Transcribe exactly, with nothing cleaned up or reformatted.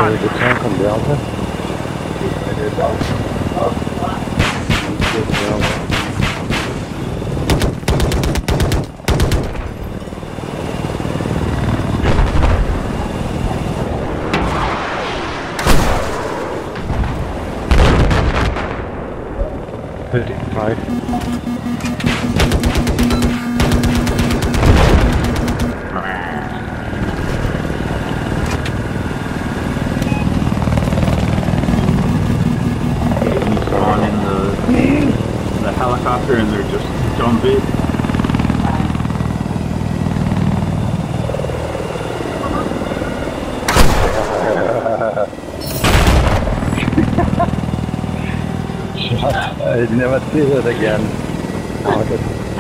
Uh, the tank on Delta. Thirty-five. Helicopter and they're just jump it. I'd never see that again.